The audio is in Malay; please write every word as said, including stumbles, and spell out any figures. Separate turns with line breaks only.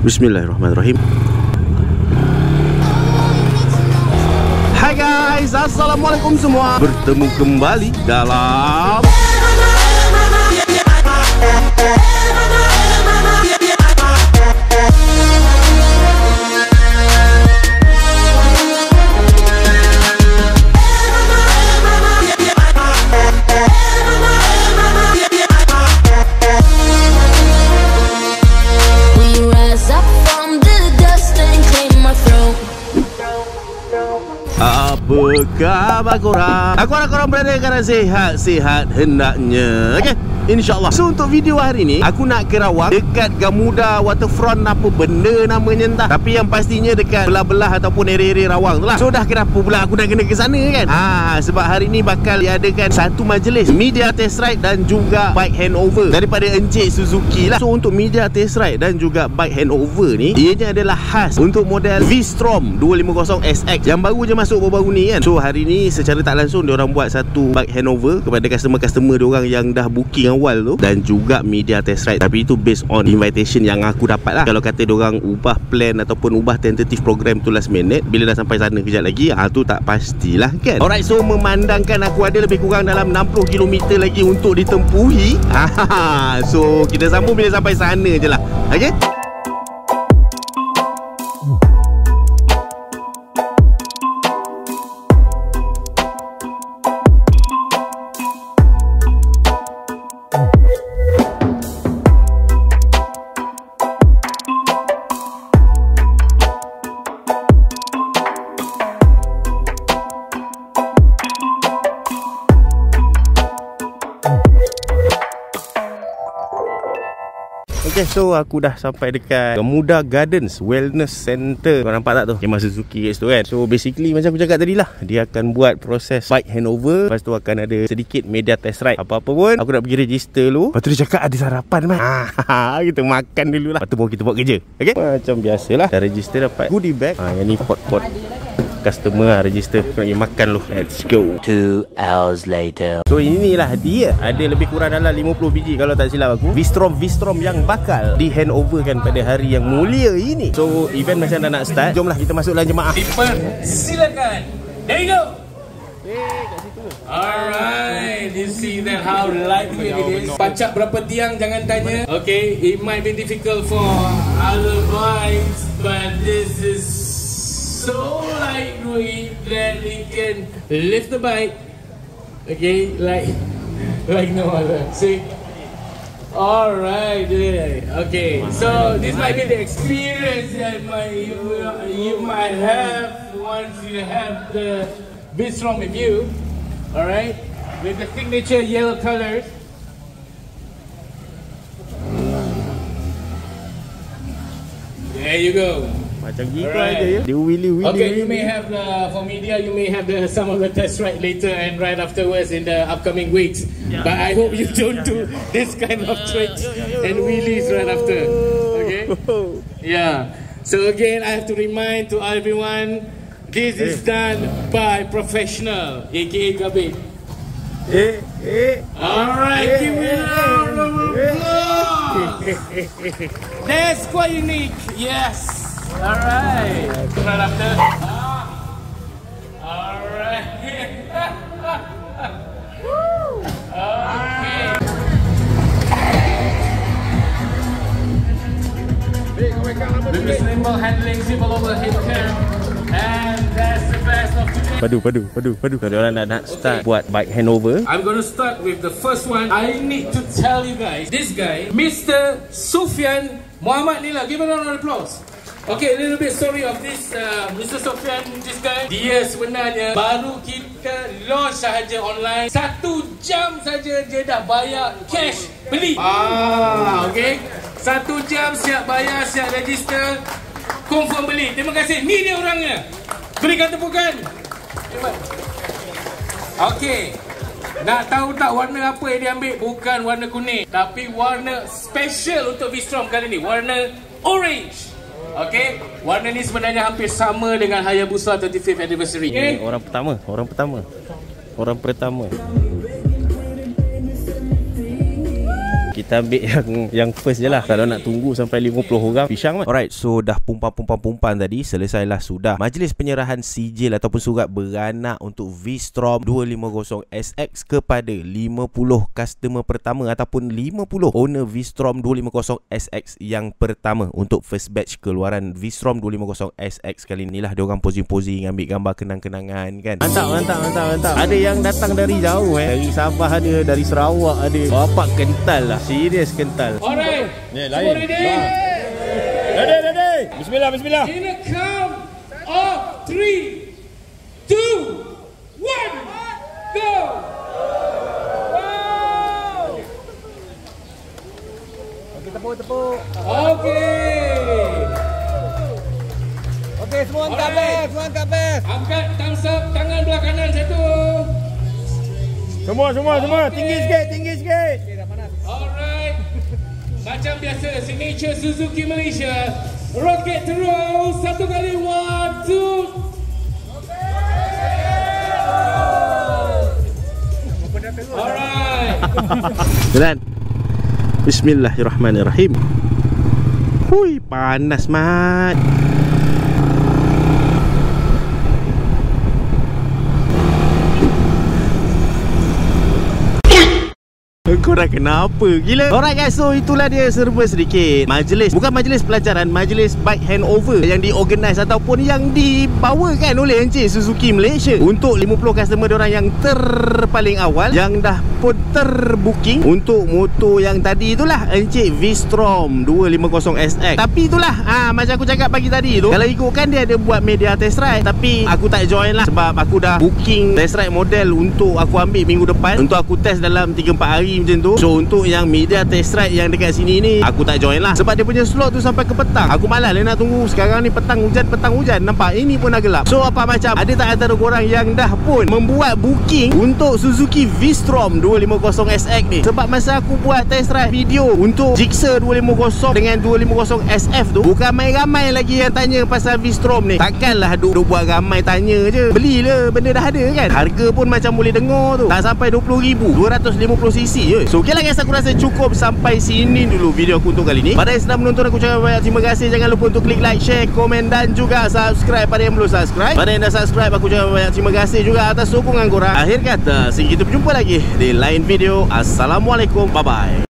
Bismillahirrahmanirrahim. Hai guys, assalamualaikum semua. Bertemu kembali dalam apa khabar korang? Aku harap korang berada dalam sihat-sihat hendaknya. Okay, InsyaAllah. So untuk video hari ni, aku nak ke Rawang, dekat Gamuda Waterfront, apa benda namanya entah, tapi yang pastinya dekat belah-belah ataupun area-area Rawang tu lah. So dah kenapa pula aku nak kena ke sana kan? Ha, sebab hari ni bakal diadakan satu majlis media test ride dan juga bike handover daripada Encik Suzuki lah. So untuk media test ride dan juga bike handover ni, ianya adalah khas untuk model V-Strom dua lima kosong S X yang baru je masuk baru-baru ni kan. So hari ni secara tak langsung diorang buat satu bike handover kepada customer-customer diorang yang dah booking awal tu, dan juga media test ride. Tapi itu based on invitation yang aku dapat lah. Kalau kata diorang ubah plan ataupun ubah tentative program tu last minute, bila dah sampai sana kejap lagi, ah tu tak pastilah kan. Alright, so memandangkan aku ada lebih kurang dalam enam puluh kilometer lagi untuk ditempuhi. So kita sambung bila sampai sana je lah. Okay. Okay, so aku dah sampai dekat Gamuda Gardens Wellness Center. Kau nampak tak tu Kemah Suzuki kat situ kan. So basically macam aku cakap tadi lah, dia akan buat proses bike handover. Lepas tu akan ada sedikit media test ride. Apa-apa pun aku nak pergi register dulu. Lepas tu dia cakap ada sarapan man. ha, Kita makan dulu lah, lepas tu baru kita buat kerja. Okay, macam biasalah, dah register dapat goodie bag. ha, Yang ni pot-pot customer lah register. Aku nak pergi makan dulu. Let's go.
Two hours later.
So inilah dia. Ada lebih kurang dalam lima puluh biji kalau tak silap aku, V-Strom V-Strom yang bakal di handoverkan pada hari yang mulia ini. So event macam dah nak start. Jomlah kita masuk dalam jemaah.
People, silakan. There you go.
Eh, kat situ.
Alright, you see that how lightweight it is. Pacak berapa tiang jangan tanya. Okay, it might be difficult for other bikes, but this is so lightweight that it can lift the bike. Okay, like like no other. See? Alright, okay. So this might be the experience that might, you, you might have once you have the V-Strom with you. Alright, with the signature yellow colors. There you go.
Macam gitu
Alright.
aja ya. Dia willy-willy.
Okay, you may have the, for media, you may have the some of the test ride later and right afterwards in the upcoming weeks. Yeah. But I hope you don't do this kind of tricks and wheelies right after. Okay? Yeah. So again, I have to remind to everyone, this is done by professional, aka Gabit.
Eh, eh.
Alright, give me a round of applause. That's quite unique. Yes. Alright. Right after. Ah. Alright. Okay. With the nimble handling, simple overhead cam, and that's the best of today.
Padu, padu, padu, padu. Kalau orang nak, nak start okay. buat bike handover.
I'm gonna start with the first one. I need to tell you guys, this guy, Mister Sufyan Muhammad Nila. Give a round of applause. Okay, a little bit story of this uh, Mister Sufyan, this guy. Dia sebenarnya baru kita launch sahaja online. Satu jam saja dia dah bayar cash beli. Ah, okay. Satu jam siap bayar, siap register, confirm beli. Terima kasih. Ni dia orangnya. Berikan tepukan. Okay. Nak tahu tak warna apa yang dia ambil? Bukan warna kuning, tapi warna special untuk V-Strom kali ni. Warna orange. Okay, warna ni sebenarnya hampir sama dengan Hayabusa thirty-fifth anniversary.
Okay. Orang pertama, orang pertama, orang pertama. Kita ambil yang yang first je lah. Kalau nak tunggu sampai lima puluh orang, pisang mah. Alright, so dah pumpan-pumpan-pumpan tadi, selesailah sudah majlis penyerahan sijil ataupun surat beranak untuk V-Strom dua lima kosong S X kepada lima puluh customer pertama ataupun lima puluh owner V-Strom dua lima kosong S X yang pertama untuk first batch keluaran V-Strom dua lima kosong S X kali ni lah. Diorang posing-posing, ambil gambar kenang-kenangan kan. Mantap, mantap, mantap, mantap. Ada yang datang dari jauh eh. Dari Sabah ada, dari Sarawak ada. Bapak kental lah. Serius kental.
Alright.
Ni lain. Ready, ready. Bismillah, bismillah.
In a count of three, two, one, go.
Okey, tepuk, tepuk.
Okay.
Okey, semua angkat best, semua angkat best.
Angkat thumbs up, tangan belah kanan satu.
Semua, semua, semua. Tinggi sikit, tinggi sikit.
Alright. Macam biasa, signature Suzuki Malaysia. Rocket terus. Satu kali. One, two. Alright.
Jalan. Bismillahirrahmanirrahim. Hui, panas mat. Korang kenapa? Gila. Alright guys, so itulah dia serba sedikit majlis, bukan majlis pelajaran, majlis bike handover yang diorganize ataupun yang dibawakan oleh Encik Suzuki Malaysia untuk lima puluh customer diorang yang terpaling awal, yang dah pun terbooking untuk motor yang tadi itulah, Encik V-Strom dua lima kosong S X. Tapi itulah, ha, macam aku cakap pagi tadi tu, kalau ikutkan dia ada buat media test ride, tapi aku tak join lah sebab aku dah booking test ride model untuk aku ambil minggu depan, untuk aku test dalam tiga empat hari macam tu. So untuk yang media test ride yang dekat sini ni, aku tak join lah sebab dia punya slot tu sampai ke petang. Aku malas lah nak tunggu. Sekarang ni petang hujan, petang hujan, nampak ini pun dah gelap. So apa macam, ada tak antara korang yang dah pun membuat booking untuk Suzuki V-Strom dua lima kosong S X ni? Sebab masa aku buat test ride video untuk Gixxer dua lima kosong dengan dua lima kosong S F tu, bukan main ramai lagi yang tanya pasal V-Strom ni. Takkanlah duk, duk buat ramai tanya je. Belilah, benda dah ada kan. Harga pun macam boleh dengar tu, tak sampai dua puluh ribu, dua ratus lima puluh cc je. So ok lah guys, aku rasa cukup sampai sini dulu video aku untuk kali ni. Pada yang sedang menonton, aku ucapkan banyak terima kasih. Jangan lupa untuk klik like, share, komen dan juga subscribe pada yang belum subscribe. Pada yang dah subscribe, aku ucapkan banyak terima kasih juga atas sokongan korang. Akhir kata, sampai kita berjumpa lagi di lain video. Assalamualaikum, bye bye.